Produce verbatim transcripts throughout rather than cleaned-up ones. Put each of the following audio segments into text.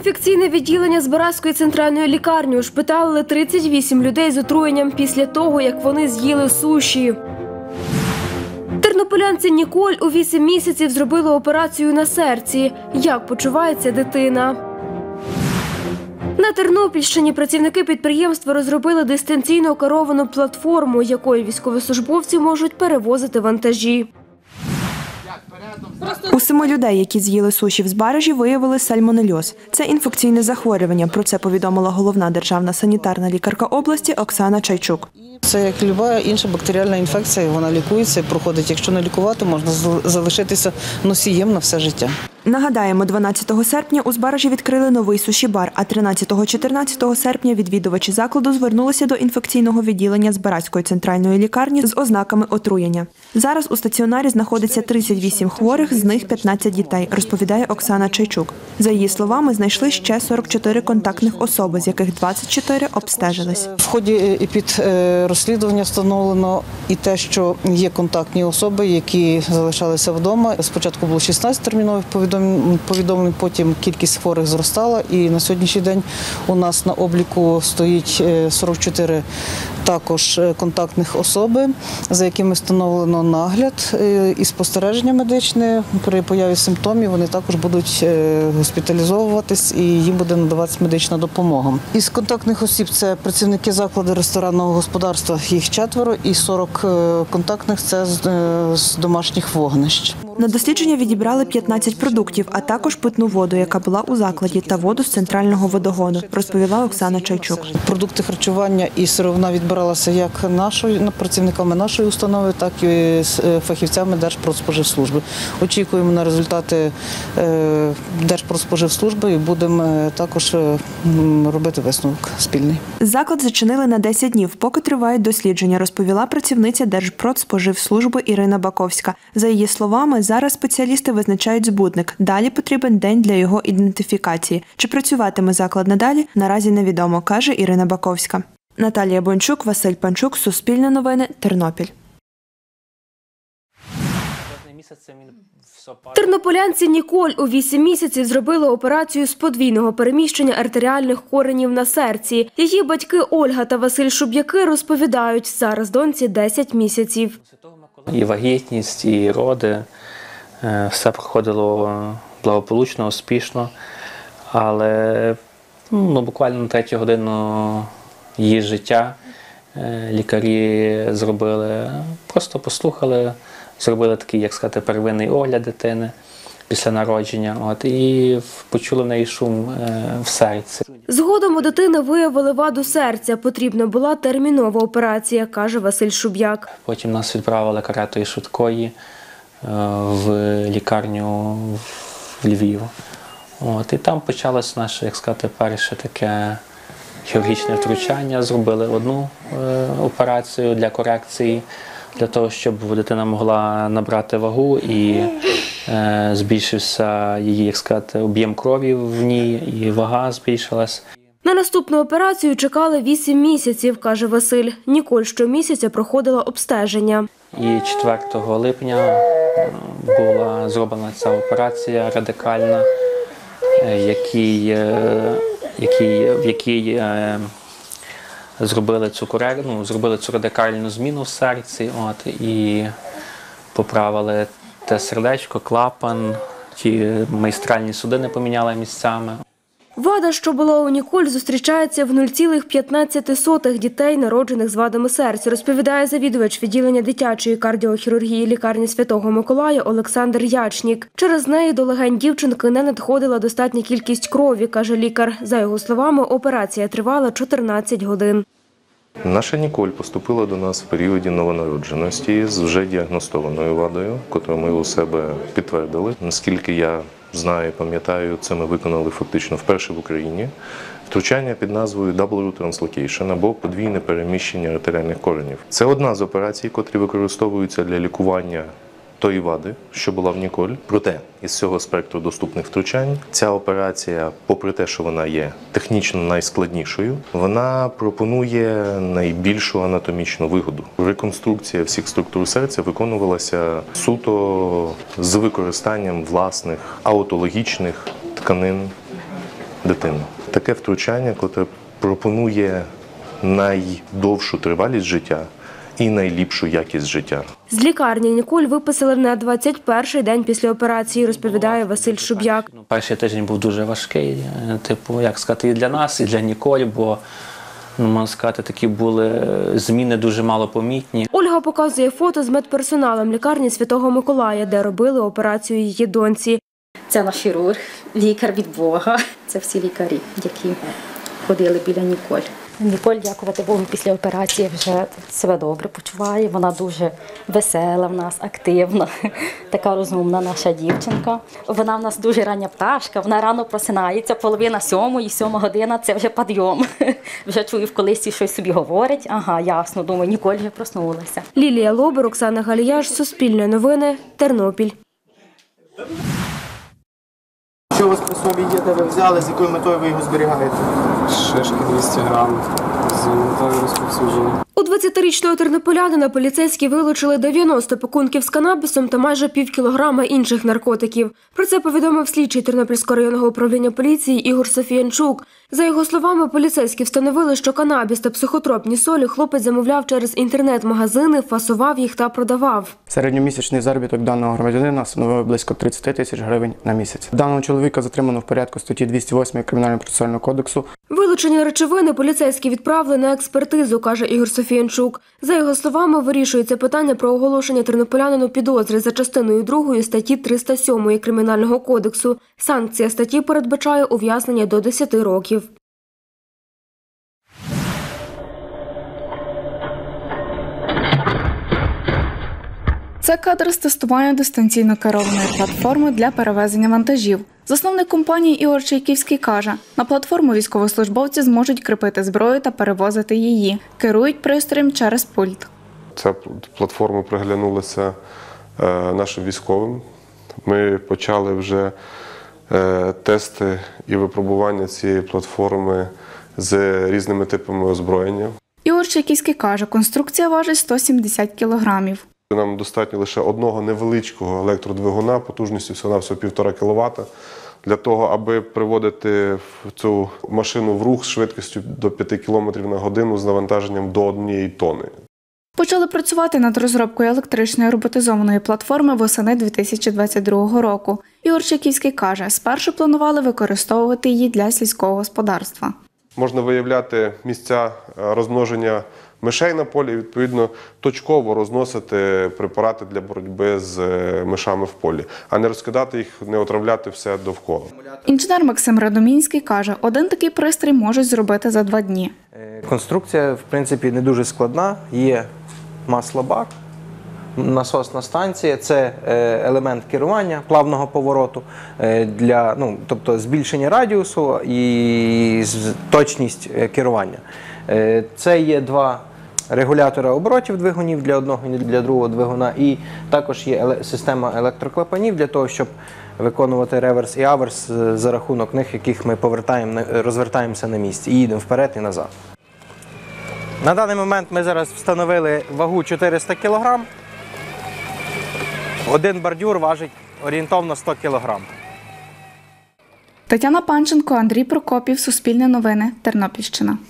інфекційне відділення Збаразької центральної лікарні ушпиталили тридцять вісім людей з отруєнням після того, як вони з'їли суші. Тернополянці Ніколь у вісім місяців зробили операцію на серці. Як почувається дитина? На Тернопільщині працівники підприємства розробили дистанційно керовану платформу, якою військовослужбовці можуть перевозити вантажі. У семи людей, які з'їли суші в Збаражі, виявили сальмонельоз. Це інфекційне захворювання. Про це повідомила головна державна санітарна лікарка області Оксана Чайчук. Це як будь-яка інша бактеріальна інфекція, вона лікується і проходить. Якщо не лікувати, можна залишитися носієм на все життя. Нагадаємо, дванадцятого серпня у Збаражі відкрили новий суші-бар, а тринадцятого-чотирнадцятого серпня відвідувачі закладу звернулися до інфекційного відділення Збаразької центральної лікарні з ознаками отруєння. Зараз у стаціонарі знаходиться тридцять вісім хворих, з них п'ятнадцять дітей, розповідає Оксана Чайчук. За її словами, знайшли ще сорок чотири контактних особи, з яких двадцять чотири обстежились. В ході епідрозслідування встановлено і те, що є контактні особи, які залишалися вдома. Спочатку було шістнадцять термінових повідомлень, потім кількість хворих зростала, і на сьогоднішній день у нас на обліку стоїть сорок чотири також контактних особи, за якими встановлено нагляд і спостереження медичне. При появі симптомів вони також будуть госпіталізовуватись і їм буде надаватися медична допомога. Із контактних осіб це працівники закладу ресторанного господарства, їх четверо, і сорок контактних – це з домашніх вогнищ. На дослідження відібрали п'ятнадцять продуктів, а також питну воду, яка була у закладі, та воду з центрального водогону, розповіла Оксана Чайчук. Продукти харчування і сировина відбиралася як нашою, працівниками нашої установи, так і фахівцями Держпродспоживслужби. Очікуємо на результати Держпродспоживслужби і будемо також робити висновок спільний. Заклад зачинили на десять днів, поки тривають дослідження, розповіла працівниця Держпродспоживслужби Ірина Баковська. За її словами, зараз спеціалісти визначають збудник. Далі потрібен день для його ідентифікації. Чи працюватиме заклад надалі, наразі невідомо, каже Ірина Баковська. Наталія Бончук, Василь Панчук, Суспільне новини, Тернопіль. Тернополянці Ніколь у вісім місяців зробили операцію з подвійного переміщення артеріальних коренів на серці. Її батьки Ольга та Василь Шуб'яки розповідають, зараз доньці десять місяців. І вагітність, і роди, все проходило благополучно, успішно, але ну, буквально на третю годину її життя лікарі зробили, просто послухали, зробили такий, як сказати, первинний огляд дитини після народження, от, і почули в неї шум в серці. Згодом у дитини виявили ваду серця. Потрібна була термінова операція, каже Василь Шуб'як. Потім нас відправили каретою швидкої в лікарню в Львів. От, і там почалось наше, як сказати, перше таке хірургічне втручання. Зробили одну операцію для корекції, для того, щоб дитина могла набрати вагу і е, збільшився її, як сказати, об'єм крові в ній, і вага збільшилась. На наступну операцію чекали вісім місяців, каже Василь. Ніколь щомісяця проходила обстеження. І четвертого липня була зроблена ця операція радикальна, який, який, в якій е, Зробили цю, корек... ну, зробили цю радикальну зміну в серці, от, і поправили те сердечко, клапан, ті майстральні судини поміняли місцями. Вада, що була у Ніколь, зустрічається в нуль цілих п'ятнадцять сотих дітей, народжених з вадами серця, розповідає завідувач відділення дитячої кардіохірургії лікарні Святого Миколая Олександр Ячнік. Через неї до легень дівчинки не надходила достатня кількість крові, каже лікар. За його словами, операція тривала чотирнадцять годин. Наша Ніколь поступила до нас в періоді новонародженості з вже діагностованою вадою, яку ми у себе підтвердили. Наскільки я знаю, пам'ятаю, це ми виконали фактично вперше в Україні. Втручання під назвою Double Root Translocation або подвійне переміщення артеріальних коренів. Це одна з операцій, котрі використовуються для лікування тої вади, що була в Ніколь. Проте, із цього спектру доступних втручань, ця операція, попри те, що вона є технічно найскладнішою, вона пропонує найбільшу анатомічну вигоду. Реконструкція всіх структур серця виконувалася суто з використанням власних аутологічних тканин дитину. Таке втручання, яке пропонує найдовшу тривалість життя і найліпшу якість життя. З лікарні Ніколь виписали на двадцять перший день після операції, розповідає Василь Шуб'як. Перший тиждень був дуже важкий, типу, як сказати, і для нас, і для Ніколь, бо, ну, можна сказати, такі були зміни дуже малопомітні. Ольга показує фото з медперсоналом лікарні Святого Миколая, де робили операцію її доньці. Це наш хірург, лікар від Бога. Це всі лікарі, які ходили біля Ніколь. Ніколь, дякувати Богу, після операції вже себе добре почуває. Вона дуже весела в нас, активна, така розумна наша дівчинка. Вона в нас дуже рання пташка, вона рано просинається, половина сьомої, сьома година – це вже підйом. Вже чую, в колисці щось собі говорить. Ага, ясно, думаю, Ніколь вже проснулася. Лілія Лобер, Оксана Галіяш, Суспільне новини, Тернопіль. Що у вас при собі є, де ви взяли, з якою метою ви його зберігаєте? Шишки двісті грам з метою розповсюдження. У двадцятирічного тернополянина поліцейські вилучили дев'яносто пакунків з канабісом та майже пів кілограма інших наркотиків. Про це повідомив слідчий Тернопільського районного управління поліції Ігор Софіянчук. За його словами, поліцейські встановили, що канабіс та психотропні солі хлопець замовляв через інтернет-магазини, фасував їх та продавав. Середньомісячний заробіток даного громадянина становив близько тридцять тисяч гривень на місяць. Даного чоловіка затримано в порядку статті двісті восьмої Кримінально-процесуального кодексу. Вилучені речовини поліцейські відправили на експертизу, каже Ігор Софіянчук. За його словами, вирішується питання про оголошення тернополянину підозри за частиною другої статті триста сьомої Кримінального кодексу. Санкція статті передбачає ув'язнення до десяти років. Це кадр з тестування дистанційно керованої платформи для перевезення вантажів. Засновник компанії Ігор Чайківський каже, на платформу військовослужбовці зможуть кріпити зброю та перевозити її. Керують пристроєм через пульт. Ця платформа приглянулася нашим військовим. Ми почали вже тести і випробування цієї платформи з різними типами озброєння. Ігор Чайківський каже, конструкція важить сто сімдесят кілограмів. Нам достатньо лише одного невеличкого електродвигуна потужністю всього-навсього півтора кіловата для того, аби приводити цю машину в рух з швидкістю до п'яти кілометрів на годину з навантаженням до однієї тони. Почали працювати над розробкою електричної роботизованої платформи восени дві тисячі двадцять другого року. Ігор Чайківський каже, спершу планували використовувати її для сільського господарства. Можна виявляти місця розмноження мишей на полі і, відповідно, точково розносити препарати для боротьби з мишами в полі, а не розкидати їх, не отравляти все довкола. Інженер Максим Радомінський каже, один такий пристрій можуть зробити за два дні. Конструкція, в принципі, не дуже складна. Є маслобак, насосна станція, це елемент керування плавного повороту, для, ну, тобто збільшення радіусу і точність керування. Це є два регулятори оборотів двигунів для одного і для другого двигуна, і також є система електроклапанів для того, щоб виконувати реверс і аверс за рахунок них, яких ми повертаємо, розвертаємося на місці і їдемо вперед і назад. На даний момент ми зараз встановили вагу чотириста кілограм. Один бордюр важить орієнтовно сто кілограм. Тетяна Панченко, Андрій Прокопів, Суспільне новини, Тернопільщина.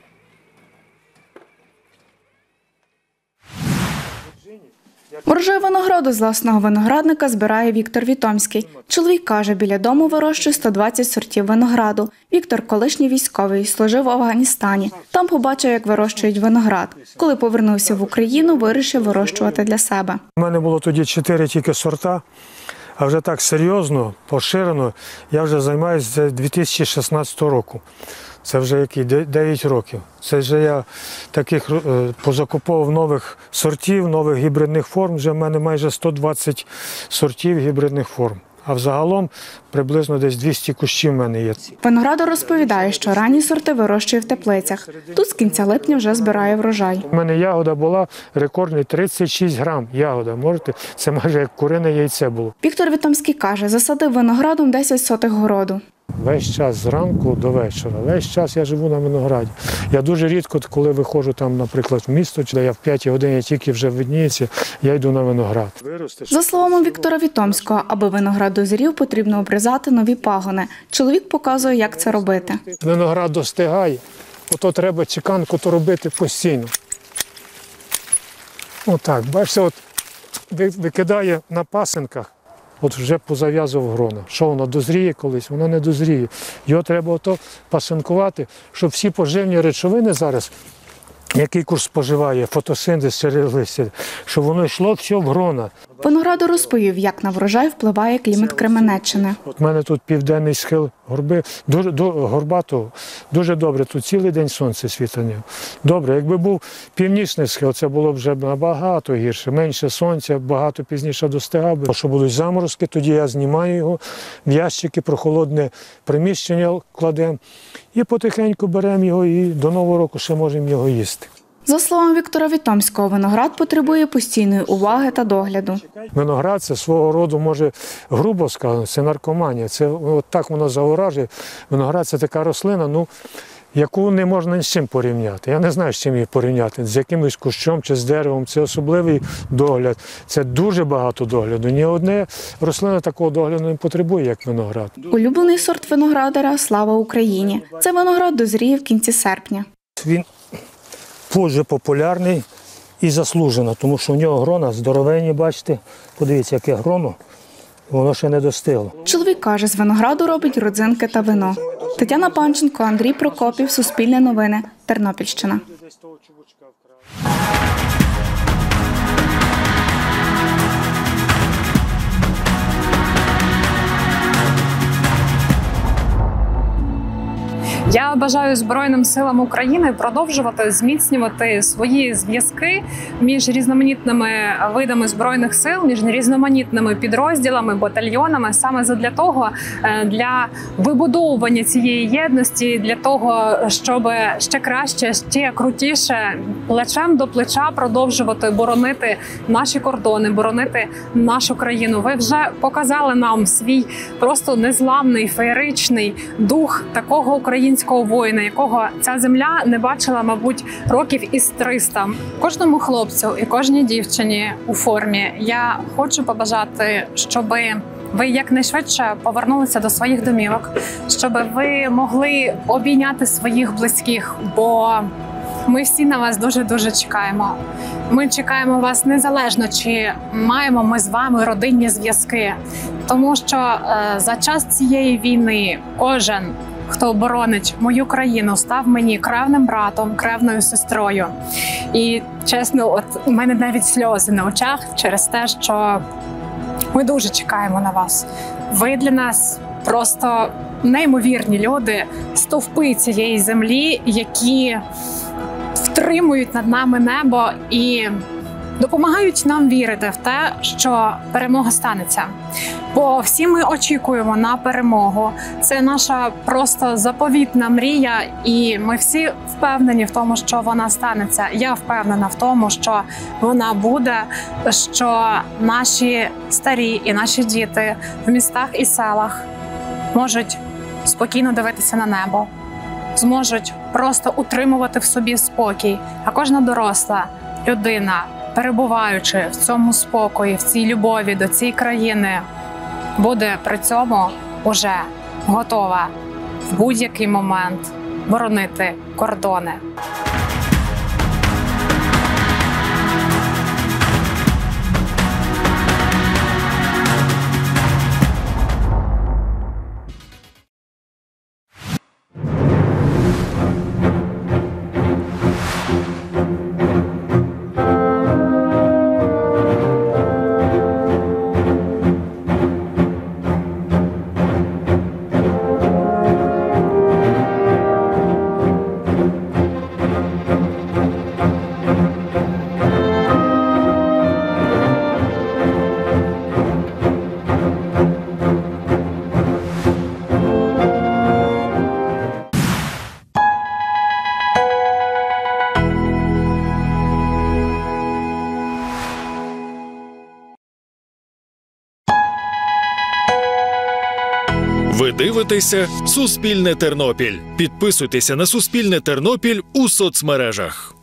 Урожай винограду з власного виноградника збирає Віктор Вітомський. Чоловік каже, біля дому вирощує сто двадцять сортів винограду. Віктор – колишній військовий, служив в Афганістані. Там побачив, як вирощують виноград. Коли повернувся в Україну, вирішив вирощувати для себе. У мене було тоді чотири тільки сорта, а вже так серйозно, поширено, я вже займаюся з дві тисячі шістнадцятого року. Це вже які дев'ять років. Це вже я таких позакуповував нових сортів, нових гібридних форм. Вже в мене майже сто двадцять сортів гібридних форм. А взагалом приблизно десь двісті кущів в мене є. Виноградар розповідає, що ранні сорти вирощує в теплицях. Тут з кінця липня вже збирає врожай. У мене ягода була рекордна тридцять шість грам. Ягода, можете? Це майже як курине яйце було. Віктор Вітомський каже, засадив виноградом десять сотих городу. Весь час зранку до вечора. Весь час я живу на винограді. Я дуже рідко, коли виходжу там, наприклад, в місто, де я в п'ятій годині тільки вже видніється, я йду на виноград. За словами Віктора Вітомського, аби виноград дозрів, потрібно обрізати нові пагони. Чоловік показує, як це робити. Виноград достигає, ото треба чеканку то робити постійно. Отак, бачите, от викидає на пасинках, от вже позав'язував грона. Що воно дозріє колись? Воно не дозріє. Його треба ото пасинкувати, щоб всі поживні речовини зараз, який курс споживає, фотосинтез через листя, щоб воно йшло все в грона. Виноградар розповів, як на врожай впливає клімат Кременеччини. У мене тут південний схил горби, дуже, до, горбатого, дуже добре, тут цілий день сонце світить. Добре, якби був північний схил, це було б вже набагато гірше, менше сонця, багато пізніше достигав би. Якщо будуть заморозки, тоді я знімаю його, в ящики, прохолодне приміщення кладемо і потихеньку беремо його і до Нового року ще можемо його їсти. За словами Віктора Вітомського, виноград потребує постійної уваги та догляду. Виноград – це свого роду, може, грубо сказати, це наркоманія. Це от так воно заворажує. Виноград – це така рослина, ну, яку не можна ні з чим порівняти. Я не знаю, з чим її порівняти, з якимось кущом чи з деревом. Це особливий догляд. Це дуже багато догляду. Ні одне рослина такого догляду не потребує, як виноград. Улюблений сорт виноградаря – «Слава Україні». Це виноград дозріє в кінці серпня. Він дуже популярний і заслужено, тому що у нього грона здоровенні, бачите. Подивіться, яке гроно, воно ще не достигло. Чоловік каже, з винограду робить родзинки та вино. Тетяна Панченко, Андрій Прокопів, Суспільне новини, Тернопільщина. Я бажаю Збройним силам України продовжувати зміцнювати свої зв'язки між різноманітними видами Збройних сил, між різноманітними підрозділами, батальйонами, саме задля того, для вибудовування цієї єдності, для того, щоб ще краще, ще крутіше, плечем до плеча продовжувати боронити наші кордони, боронити нашу країну. Ви вже показали нам свій просто незламний, феєричний дух такого українського воїна, якого ця земля не бачила, мабуть, років із триста. Кожному хлопцю і кожній дівчині у формі я хочу побажати, щоб ви якнайшвидше повернулися до своїх домівок, щоб ви могли обійняти своїх близьких, бо ми всі на вас дуже-дуже чекаємо. Ми чекаємо вас незалежно, чи маємо ми з вами родинні зв'язки. Тому що е, за час цієї війни кожен, хто боронить мою країну, став мені кревним братом, кревною сестрою. І, чесно, от у мене навіть сльози на очах через те, що ми дуже чекаємо на вас. Ви для нас просто неймовірні люди, стовпи цієї землі, які втримують над нами небо і допомагають нам вірити в те, що перемога станеться. Бо всі ми очікуємо на перемогу. Це наша просто заповітна мрія, і ми всі впевнені в тому, що вона станеться. Я впевнена в тому, що вона буде, що наші старі і наші діти в містах і селах можуть спокійно дивитися на небо, зможуть просто утримувати в собі спокій. А кожна доросла людина, перебуваючи в цьому спокої, в цій любові до цієї країни, буде при цьому уже готова в будь-який момент боронити кордони. дивитеся Суспільне Тернопіль. Підписуйтеся на Суспільне Тернопіль у соцмережах.